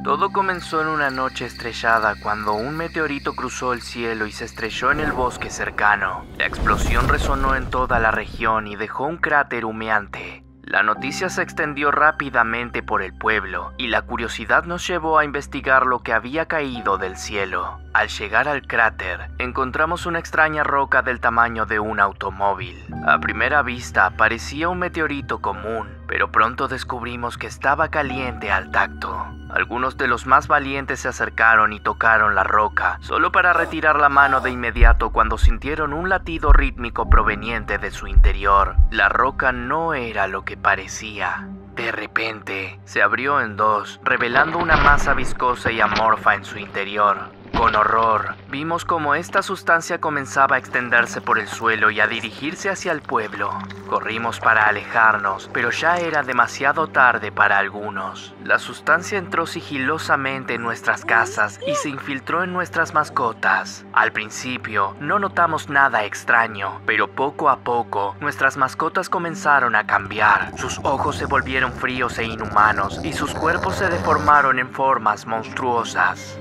Todo comenzó en una noche estrellada cuando un meteorito cruzó el cielo y se estrelló en el bosque cercano. La explosión resonó en toda la región y dejó un cráter humeante. La noticia se extendió rápidamente por el pueblo y la curiosidad nos llevó a investigar lo que había caído del cielo. Al llegar al cráter, encontramos una extraña roca del tamaño de un automóvil. A primera vista parecía un meteorito común, pero pronto descubrimos que estaba caliente al tacto. Algunos de los más valientes se acercaron y tocaron la roca, solo para retirar la mano de inmediato cuando sintieron un latido rítmico proveniente de su interior. La roca no era lo que parecía. De repente, se abrió en dos, revelando una masa viscosa y amorfa en su interior. Con horror, vimos cómo esta sustancia comenzaba a extenderse por el suelo y a dirigirse hacia el pueblo. Corrimos para alejarnos, pero ya era demasiado tarde para algunos. La sustancia entró sigilosamente en nuestras casas y se infiltró en nuestras mascotas. Al principio, no notamos nada extraño, pero poco a poco, nuestras mascotas comenzaron a cambiar. Sus ojos se volvieron fríos e inhumanos y sus cuerpos se deformaron en formas monstruosas.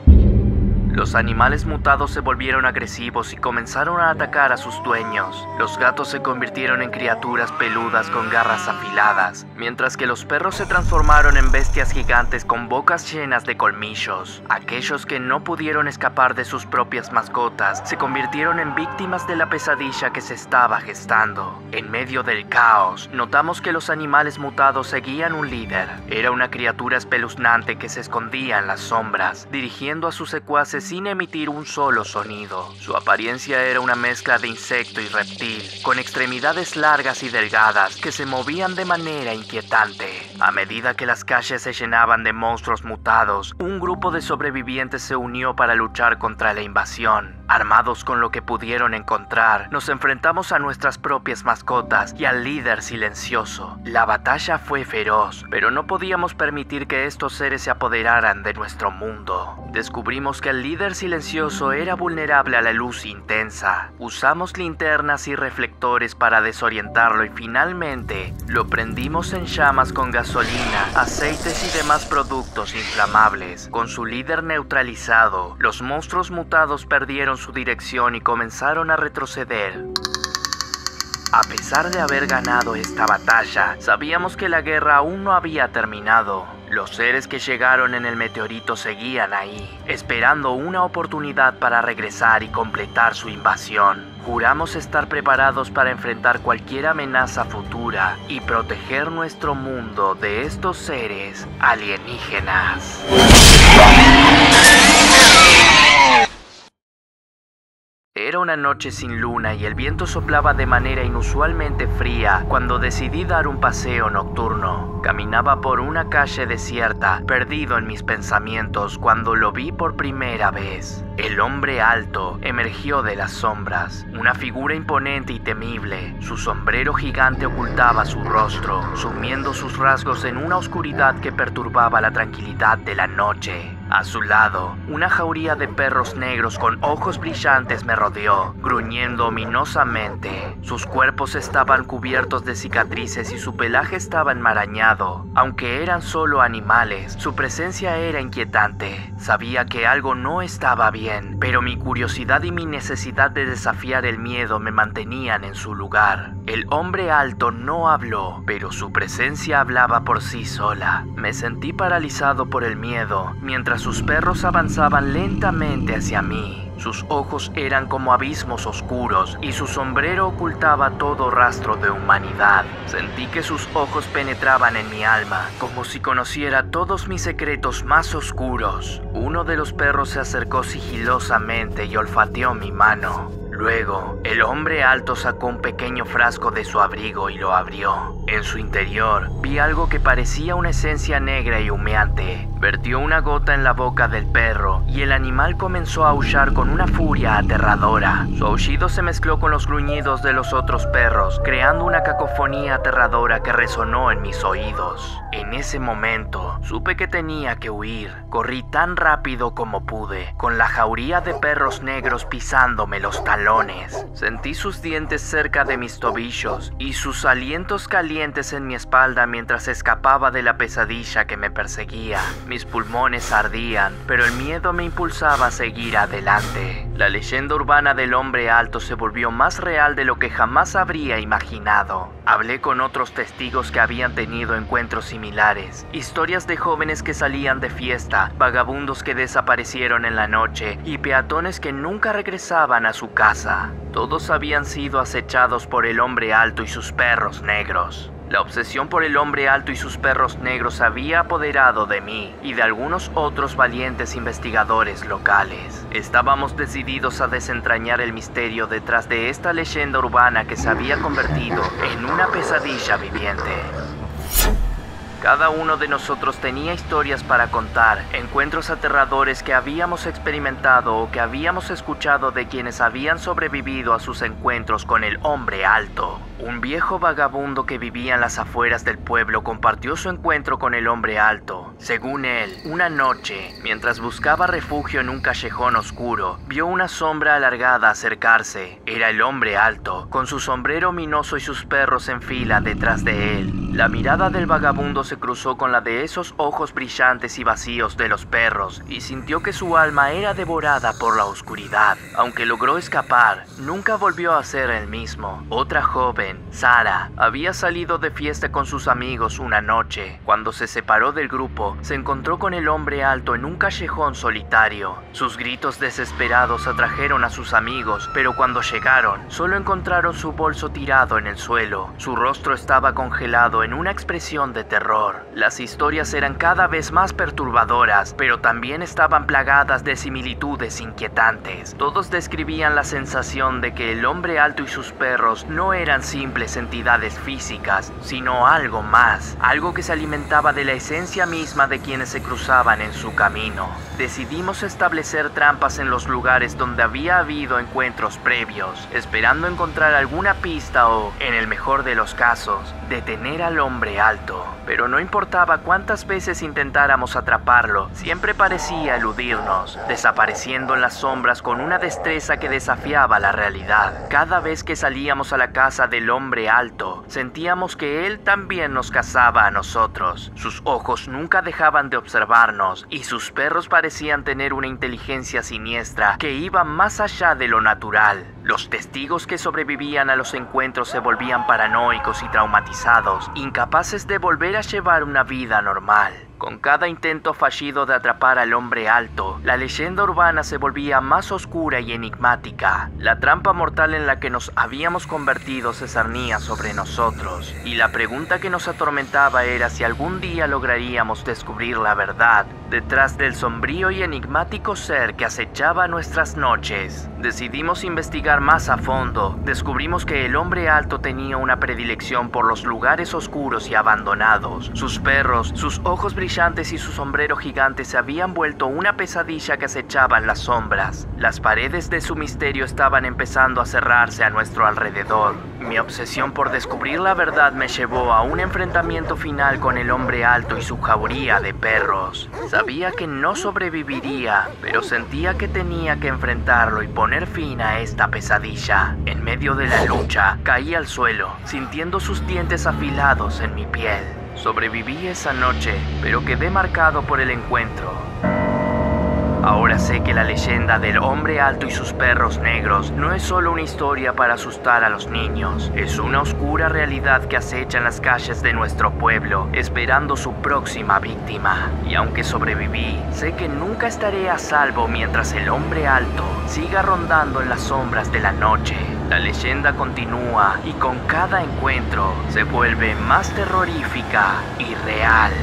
Los animales mutados se volvieron agresivos y comenzaron a atacar a sus dueños. Los gatos se convirtieron en criaturas peludas con garras afiladas, mientras que los perros se transformaron en bestias gigantes con bocas llenas de colmillos. Aquellos que no pudieron escapar de sus propias mascotas se convirtieron en víctimas de la pesadilla que se estaba gestando. En medio del caos, notamos que los animales mutados seguían un líder. Era una criatura espeluznante que se escondía en las sombras, dirigiendo a sus secuaces sin emitir un solo sonido. Su apariencia era una mezcla de insecto y reptil, con extremidades largas y delgadas que se movían de manera inquietante. A medida que las calles se llenaban de monstruos mutados, un grupo de sobrevivientes se unió para luchar contra la invasión. Armados con lo que pudieron encontrar, nos enfrentamos a nuestras propias mascotas y al líder silencioso. La batalla fue feroz, pero no podíamos permitir que estos seres se apoderaran de nuestro mundo. Descubrimos que el líder silencioso era vulnerable a la luz intensa. Usamos linternas y reflectores para desorientarlo y finalmente lo prendimos en llamas con gasolina, aceites y demás productos inflamables. Con su líder neutralizado, los monstruos mutados perdieron su dirección y comenzaron a retroceder. A pesar de haber ganado esta batalla, sabíamos que la guerra aún no había terminado. Los seres que llegaron en el meteorito seguían ahí, esperando una oportunidad para regresar y completar su invasión. Juramos estar preparados para enfrentar cualquier amenaza futura y proteger nuestro mundo de estos seres alienígenas. Era una noche sin luna y el viento soplaba de manera inusualmente fría cuando decidí dar un paseo nocturno. Caminaba por una calle desierta, perdido en mis pensamientos cuando lo vi por primera vez. El hombre alto emergió de las sombras, una figura imponente y temible. Su sombrero gigante ocultaba su rostro, sumiendo sus rasgos en una oscuridad que perturbaba la tranquilidad de la noche. A su lado, una jauría de perros negros con ojos brillantes me rodeó, gruñendo ominosamente. Sus cuerpos estaban cubiertos de cicatrices y su pelaje estaba enmarañado. Aunque eran solo animales, su presencia era inquietante. Sabía que algo no estaba bien, pero mi curiosidad y mi necesidad de desafiar el miedo me mantenían en su lugar. El hombre alto no habló, pero su presencia hablaba por sí sola. Me sentí paralizado por el miedo, mientras sus perros avanzaban lentamente hacia mí. Sus ojos eran como abismos oscuros y su sombrero ocultaba todo rastro de humanidad. Sentí que sus ojos penetraban en mi alma, como si conociera todos mis secretos más oscuros. Uno de los perros se acercó sigilosamente y olfateó mi mano. Luego, el hombre alto sacó un pequeño frasco de su abrigo y lo abrió. En su interior, vi algo que parecía una esencia negra y humeante. Vertió una gota en la boca del perro y el animal comenzó a aullar con una furia aterradora. Su aullido se mezcló con los gruñidos de los otros perros, creando una cacofonía aterradora que resonó en mis oídos. En ese momento, supe que tenía que huir. Corrí tan rápido como pude, con la jauría de perros negros pisándome los talones. Sentí sus dientes cerca de mis tobillos y sus alientos calientes en mi espalda mientras escapaba de la pesadilla que me perseguía. Mis pulmones ardían, pero el miedo me impulsaba a seguir adelante. La leyenda urbana del hombre alto se volvió más real de lo que jamás habría imaginado. Hablé con otros testigos que habían tenido encuentros similares, historias de jóvenes que salían de fiesta, vagabundos que desaparecieron en la noche y peatones que nunca regresaban a su casa. Todos habían sido acechados por el hombre alto y sus perros negros. La obsesión por el hombre alto y sus perros negros había apoderado de mí y de algunos otros valientes investigadores locales. Estábamos decididos a desentrañar el misterio detrás de esta leyenda urbana que se había convertido en una pesadilla viviente. Cada uno de nosotros tenía historias para contar, encuentros aterradores que habíamos experimentado o que habíamos escuchado de quienes habían sobrevivido a sus encuentros con el hombre alto. Un viejo vagabundo que vivía en las afueras del pueblo compartió su encuentro con el hombre alto. Según él, una noche, mientras buscaba refugio en un callejón oscuro, vio una sombra alargada acercarse. Era el hombre alto, con su sombrero ominoso y sus perros en fila detrás de él. La mirada del vagabundo se cruzó con la de esos ojos brillantes y vacíos de los perros y sintió que su alma era devorada por la oscuridad. Aunque logró escapar, nunca volvió a ser el mismo. Otra joven, Sara, había salido de fiesta con sus amigos una noche. Cuando se separó del grupo, se encontró con el hombre alto en un callejón solitario. Sus gritos desesperados atrajeron a sus amigos, pero cuando llegaron, solo encontraron su bolso tirado en el suelo. Su rostro estaba congelado en una expresión de terror. Las historias eran cada vez más perturbadoras, pero también estaban plagadas de similitudes inquietantes. Todos describían la sensación de que el hombre alto y sus perros no eran simples entidades físicas, sino algo más, algo que se alimentaba de la esencia misma de quienes se cruzaban en su camino. Decidimos establecer trampas en los lugares donde había habido encuentros previos, esperando encontrar alguna pista o, en el mejor de los casos, detener al hombre alto. Pero no importaba cuántas veces intentáramos atraparlo, siempre parecía eludirnos, desapareciendo en las sombras con una destreza que desafiaba la realidad. Cada vez que salíamos a la casa del hombre alto, sentíamos que él también nos cazaba a nosotros. Sus ojos nunca dejaban de observarnos y sus perros parecían tener una inteligencia siniestra que iba más allá de lo natural. Los testigos que sobrevivían a los encuentros se volvían paranoicos y traumatizados, incapaces de volver a llevar una vida normal. Con cada intento fallido de atrapar al hombre alto, la leyenda urbana se volvía más oscura y enigmática. La trampa mortal en la que nos habíamos convertido se cernía sobre nosotros, y la pregunta que nos atormentaba era si algún día lograríamos descubrir la verdad detrás del sombrío y enigmático ser que acechaba nuestras noches. Decidimos investigar más a fondo. Descubrimos que el hombre alto tenía una predilección por los lugares oscuros y abandonados. Sus perros, sus ojos brillantes y su sombrero gigante se habían vuelto una pesadilla que acechaba en las sombras. Las paredes de su misterio estaban empezando a cerrarse a nuestro alrededor. Mi obsesión por descubrir la verdad me llevó a un enfrentamiento final con el hombre alto y su jauría de perros. Sabía que no sobreviviría, pero sentía que tenía que enfrentarlo y poner fin a esta pesadilla. En medio de la lucha, caí al suelo, sintiendo sus dientes afilados en mi piel. Sobreviví esa noche, pero quedé marcado por el encuentro. Ahora sé que la leyenda del hombre alto y sus perros negros no es solo una historia para asustar a los niños. Es una oscura realidad que acecha en las calles de nuestro pueblo, esperando su próxima víctima. Y aunque sobreviví, sé que nunca estaré a salvo mientras el hombre alto siga rondando en las sombras de la noche. La leyenda continúa y con cada encuentro se vuelve más terrorífica y real.